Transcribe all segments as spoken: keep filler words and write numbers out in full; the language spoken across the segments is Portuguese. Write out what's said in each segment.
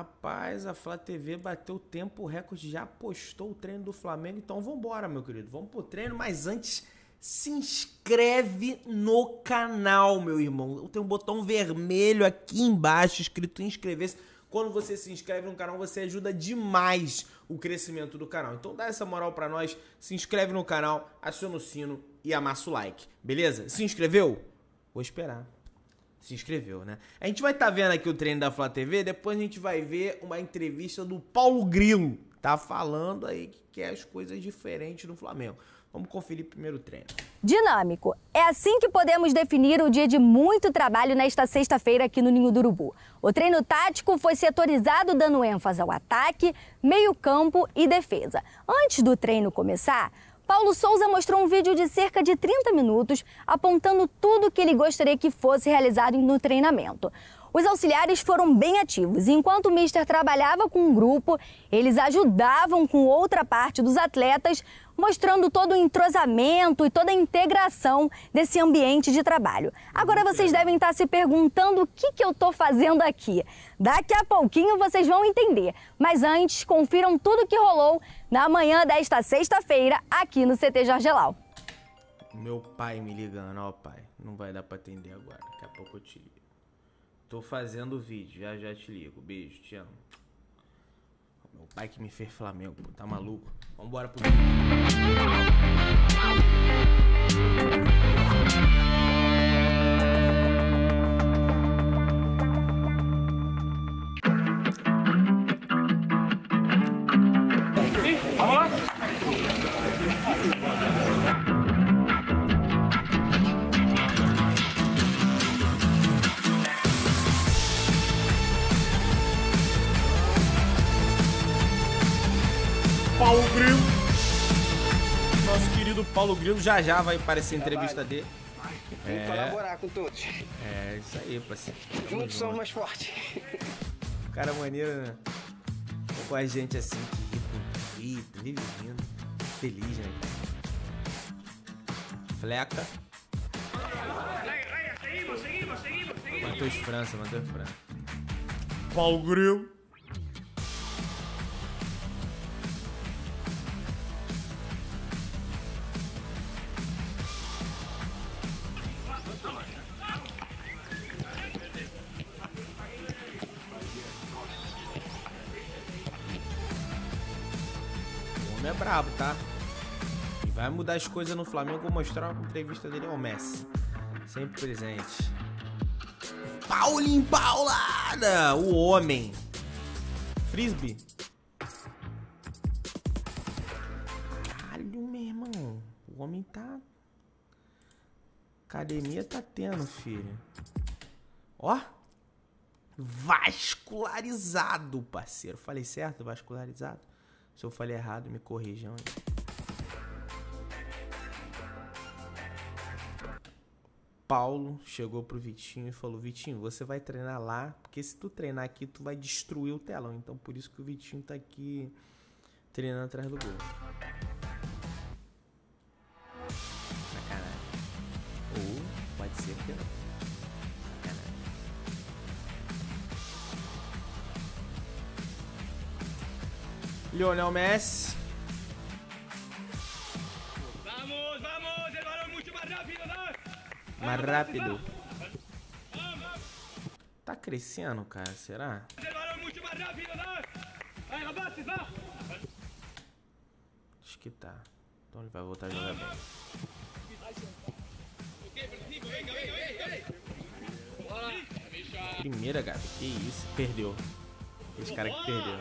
Rapaz, a Flá T V bateu tempo recorde, já postou o treino do Flamengo. Então vambora, meu querido. Vamos pro treino, mas antes se inscreve no canal, meu irmão. Tem um botão vermelho aqui embaixo escrito inscrever-se. Quando você se inscreve no canal, você ajuda demais o crescimento do canal. Então dá essa moral pra nós, se inscreve no canal, aciona o sino e amassa o like, beleza? Se inscreveu? Vou esperar. Se inscreveu, né? A gente vai estar tá vendo aqui o treino da Flá T V, depois a gente vai ver uma entrevista do Paulo Grilo. Tá falando aí que quer as coisas diferentes no Flamengo. Vamos conferir primeiro o treino. Dinâmico. É assim que podemos definir o dia de muito trabalho nesta sexta-feira aqui no Ninho do Urubu. O treino tático foi setorizado dando ênfase ao ataque, meio-campo e defesa. Antes do treino começar, Paulo Souza mostrou um vídeo de cerca de trinta minutos apontando tudo o que ele gostaria que fosse realizado no treinamento. Os auxiliares foram bem ativos e enquanto o mister trabalhava com um grupo, eles ajudavam com outra parte dos atletas, mostrando todo o entrosamento e toda a integração desse ambiente de trabalho. Agora vocês devem estar se perguntando o que, que eu estou fazendo aqui. Daqui a pouquinho vocês vão entender, mas antes confiram tudo que rolou na manhã desta sexta-feira aqui no C T Jorge Lau. Meu pai me ligando, ó pai, não vai dar pra atender agora, daqui a pouco eu te ligo. Tô fazendo o vídeo, já já te ligo. Beijo, te amo. Meu pai que me fez Flamengo, pô, tá maluco? Vambora pro vídeo. Vamos lá? Paulo Grilo, nosso querido Paulo Grilo, já já vai aparecer a entrevista dele. Vamos é, colaborar com todos. É isso aí, parceiro. Juntos somos mais fortes. O cara maneiro, né? Com a gente assim, que ri, vive rindo, feliz, né? Fleca. Matheus França, Matheus França. Paulo Grilo. É brabo, tá? E vai mudar as coisas no Flamengo. Vou mostrar uma entrevista dele ao Messi. Sempre presente. Paulinho Paulada! O homem. Frisbee. Caralho, meu irmão. O homem tá... Academia tá tendo, filho. Ó. Vascularizado, parceiro. Falei certo? Vascularizado? Se eu falei errado, me corrijam aí. Paulo chegou pro Vitinho e falou: Vitinho, você vai treinar lá, porque se tu treinar aqui, tu vai destruir o telão. Então por isso que o Vitinho tá aqui treinando atrás do gol. Sacanagem. Ou pode ser que não. Lionel Messi. Vamos, vamos, el balón mucho más rápido, ¿no? Mais rápido. Tá crescendo, cara, será? El balón mucho más rápido, ¿no? Aí, rapazes, vá. Acho que tá. Então ele vai voltar a jogar bem. Primeira, cara, que isso? Perdeu. Esse cara que perdeu.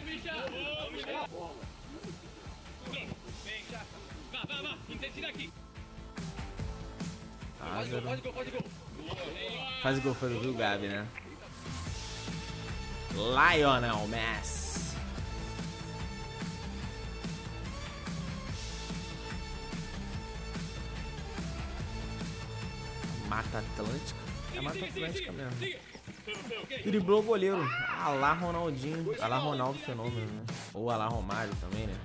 Lázaro. Faz gol, faz gol, o Gabi, né? Lionel Messi. Mata Atlântica. É Mata Atlântica mesmo. Driblou o goleiro. Ah lá Ronaldinho. Ah lá Ronaldo Fenômeno, né? Ou ah lá Romário também, né?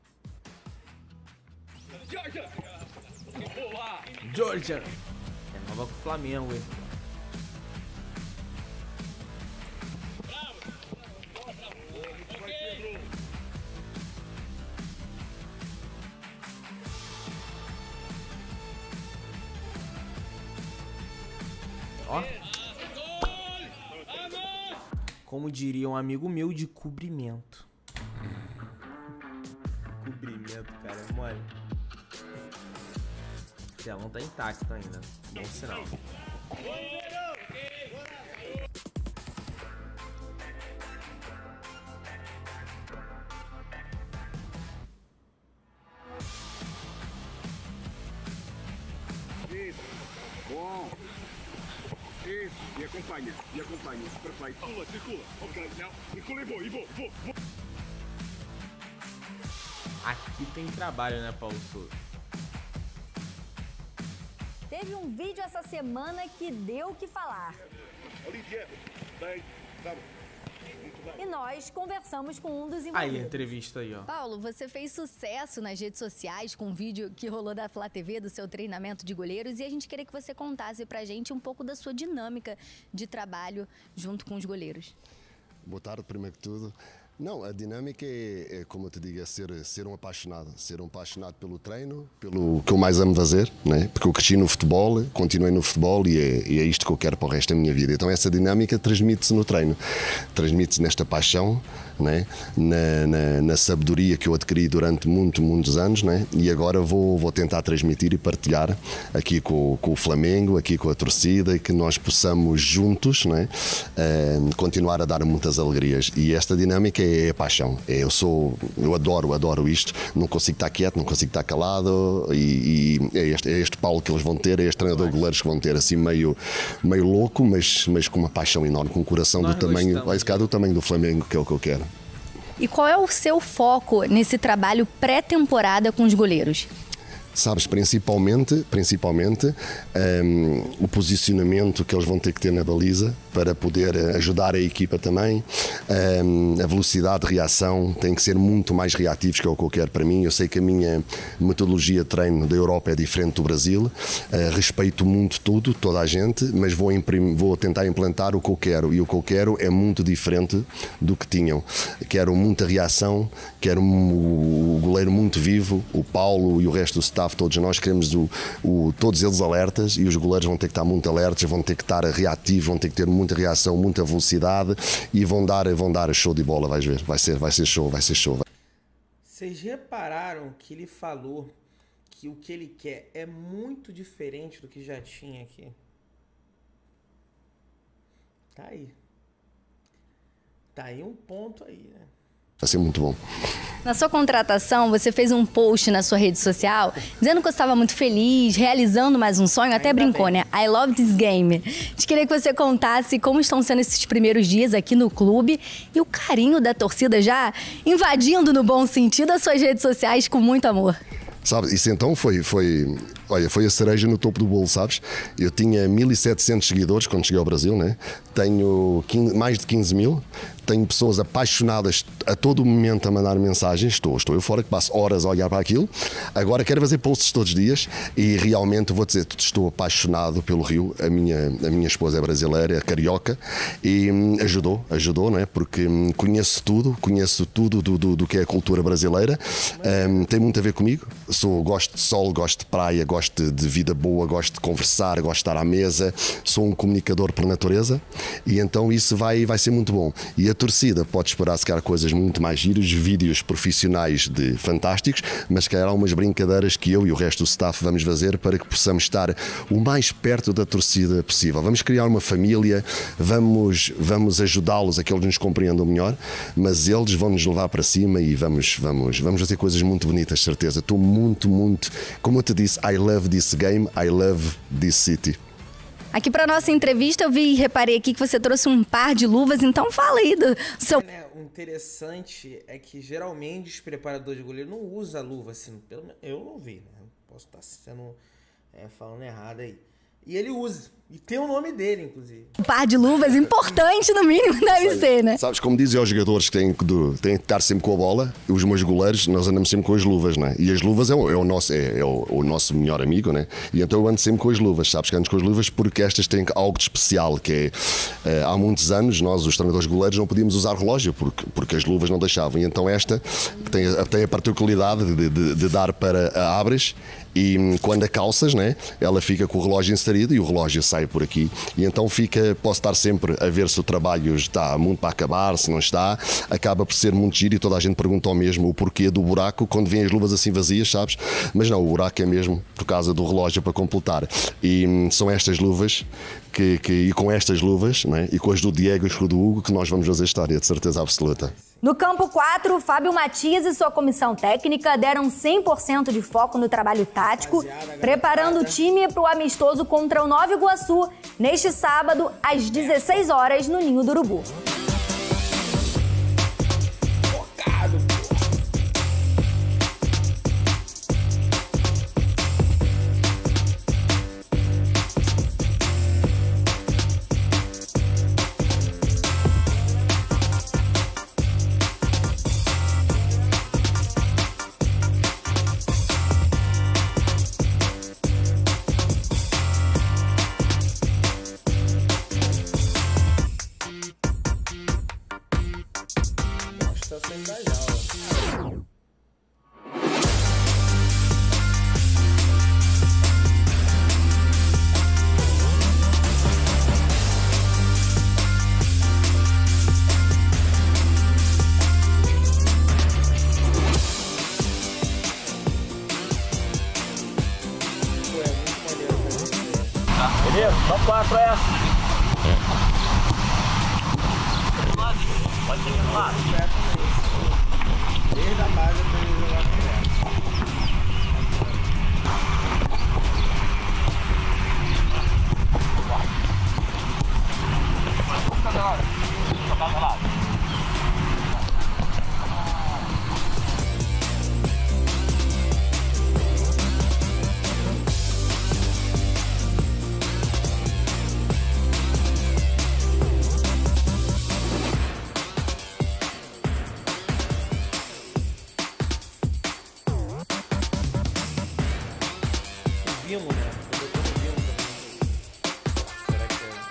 Georgia. É Tava com o Flamengo, hein? Ó. Como diria um amigo meu, de cobrimento. Cobrimento, cara, é mole. O telão tá intacto ainda. Bom sinal. Isso. Bom. Isso. E acompanha. E acompanha. Perfeito. Circula, circula. Ok. Não. Circula e vou. E vou. Vou. Vou. Aqui tem trabalho, né, Paulo Souza? Teve um vídeo essa semana que deu o que falar. Olivia. Bem. Vamos. E nós conversamos com um dos Aí, a envolvidos. entrevista aí, ó. Paulo, você fez sucesso nas redes sociais com um vídeo que rolou da Flá T V, do seu treinamento de goleiros, e a gente queria que você contasse pra gente um pouco da sua dinâmica de trabalho junto com os goleiros. Boa tarde, primeiro que tudo. Não, a dinâmica é, é como eu te digo, é ser, ser um apaixonado. Ser um apaixonado pelo treino, pelo que eu mais amo fazer, né? Porque eu cresci no futebol, continuei no futebol e é, e é isto que eu quero para o resto da minha vida. Então essa dinâmica transmite-se no treino. Transmite-se nesta paixão, né? na, na, na sabedoria que eu adquiri durante muitos, muitos anos, né? E agora vou, vou tentar transmitir e partilhar aqui com, com o Flamengo, aqui com a torcida, e que nós possamos juntos, né? uh, continuar a dar muitas alegrias. E esta dinâmica é É a paixão. É, eu sou, eu adoro, adoro isto. Não consigo estar quieto, não consigo estar calado. E, e é, este, é este Paulo que eles vão ter, é este treinador de goleiros que vão ter, assim meio, meio louco, mas, mas com uma paixão enorme, com um coração Nós do tamanho, gostamos. vai ficar do tamanho do Flamengo, que é o que eu quero. E qual é o seu foco nesse trabalho pré-temporada com os goleiros? Sabes, principalmente, principalmente um, o posicionamento que eles vão ter que ter na baliza para poder ajudar a equipa também. Um, a velocidade de reação tem que ser muito mais reativos, que é o que eu quero para mim. Eu sei que a minha metodologia de treino da Europa é diferente do Brasil. Uh, respeito muito tudo, toda a gente, mas vou, imprim- vou tentar implantar o que eu quero. E o que eu quero é muito diferente do que tinham. Quero muita reação, quero o, o goleiro muito vivo, o Paulo e o resto do staff, todos nós queremos o, o, todos eles alertas, e os goleiros vão ter que estar muito alertas, vão ter que estar reativos, vão ter que ter muita reação, muita velocidade, e vão dar, vão dar show de bola, vais ver, vai ser, vai ser show, vai ser show. Vocês repararam que ele falou que o que ele quer é muito diferente do que já tinha aqui? Tá aí. Tá aí um ponto aí, né? Vai ser muito bom. Na sua contratação, você fez um post na sua rede social dizendo que você estava muito feliz, realizando mais um sonho, até Ainda brincou, bem. né? I love this game. A gente queria que você contasse como estão sendo esses primeiros dias aqui no clube e o carinho da torcida já invadindo, no bom sentido, as suas redes sociais com muito amor. Sabe, isso então foi, foi, olha, foi a cereja no topo do bolo, sabes? Eu tinha mil e setecentos seguidores quando cheguei ao Brasil, né? Tenho quinze, mais de quinze mil, tenho pessoas apaixonadas a todo momento a mandar mensagens, estou, estou eu fora que passo horas a olhar para aquilo, agora quero fazer posts todos os dias e realmente vou dizer, estou apaixonado pelo Rio, a minha, a minha esposa é brasileira, é carioca, e hum, ajudou, ajudou, não é? Porque hum, conheço tudo, conheço tudo do, do, do que é a cultura brasileira, hum, tem muito a ver comigo. Sou, gosto de sol, gosto de praia, gosto de, de vida boa, gosto de conversar, gosto de estar à mesa, sou um comunicador por natureza, e então isso vai, vai ser muito bom. E a torcida pode esperar se calhar coisas muito mais giras, vídeos profissionais de fantásticos, mas se calhar há umas brincadeiras que eu e o resto do staff vamos fazer para que possamos estar o mais perto da torcida possível. Vamos criar uma família, vamos, vamos ajudá-los a que eles nos compreendam melhor, mas eles vão nos levar para cima e vamos, vamos, vamos fazer coisas muito bonitas, certeza. Estou muito, muito, como eu te disse, I love this game, I love this city. Aqui para nossa entrevista eu vi e reparei aqui que você trouxe um par de luvas, então fala aí do seu... Né, o interessante é que geralmente os preparadores de goleiro não usam luva assim, pelo menos eu não vi, né? Posso estar sendo é, falando errado aí. E ele usa, E tem o nome dele, inclusive. Um par de luvas importante, no mínimo, deve ser, né? Sabes, como dizem aos jogadores que têm que, do, têm que estar sempre com a bola, os meus goleiros, nós andamos sempre com as luvas, né? E as luvas é o, é o, nosso, é, é o, o nosso melhor amigo, né? E então eu ando sempre com as luvas, sabes que ando com as luvas porque estas têm algo de especial, que é, há muitos anos, nós, os treinadores goleiros, não podíamos usar relógio porque, porque as luvas não deixavam. E então esta tem, tem a particularidade de, de, de dar para a abres e quando a calças, né, ela fica com o relógio inserido e o relógio sai por aqui. E então fica, posso estar sempre a ver se o trabalho está muito para acabar, se não está, acaba por ser muito giro e toda a gente pergunta ao mesmo o porquê do buraco quando vêm as luvas assim vazias, sabes? Mas não, o buraco é mesmo por causa do relógio para completar. E hum, são estas luvas que, que, e com estas luvas, né, e com as do Diego e com do Hugo que nós vamos fazer história, de certeza absoluta. No campo quatro, Fábio Matias e sua comissão técnica deram cem por cento de foco no trabalho tático, preparando o time para o amistoso contra o Nova Iguaçu, neste sábado, às dezesseis horas, no Ninho do Urubu. Beleza? Só quatro é essa. Pode ser do lado. Desde a base para ele jogar direto. Vimos, né? Eu tô no Vimos também. Será que é?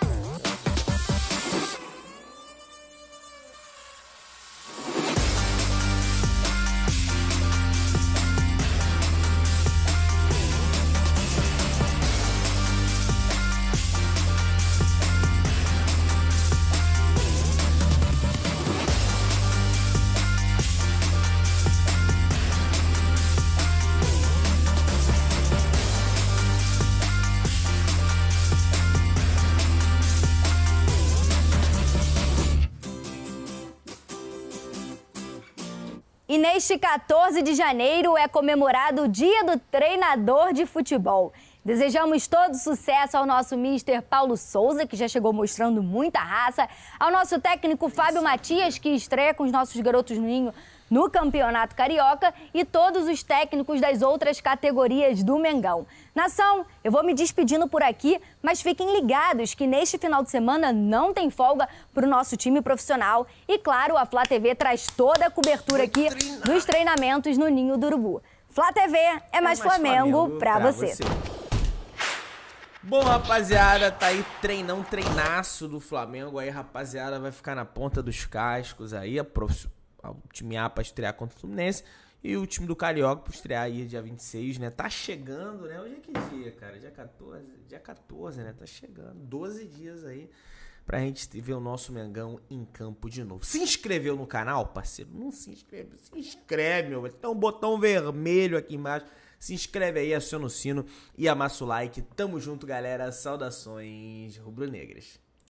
E neste quatorze de janeiro é comemorado o Dia do Treinador de Futebol. Desejamos todo sucesso ao nosso mister Paulo Souza, que já chegou mostrando muita raça, ao nosso técnico Fábio Matias, que estreia com os nossos garotos no Ninho no Campeonato Carioca, e todos os técnicos das outras categorias do Mengão. Nação, eu vou me despedindo por aqui, mas fiquem ligados que neste final de semana não tem folga para o nosso time profissional. E claro, a Flá T V traz toda a cobertura aqui dos treinamentos no Ninho do Urubu. Flá T V é mais, é mais Flamengo, Flamengo pra, pra você. você. Bom, rapaziada, tá aí treinão, treinaço do Flamengo. Aí, rapaziada, vai ficar na ponta dos cascos aí, a prof... o time A pra estrear contra o Fluminense e o time do Carioca pra estrear aí dia vinte e seis, né? Tá chegando, né? Hoje é que dia, cara? Dia quatorze? Dia quatorze, né? Tá chegando. doze dias aí pra gente ver o nosso Mengão em campo de novo. Se inscreveu no canal, parceiro? Não se inscreve? Se inscreve, meu. Tem um botão vermelho aqui embaixo. Se inscreve aí, aciona o sino e amassa o like. Tamo junto, galera. Saudações rubro-negras.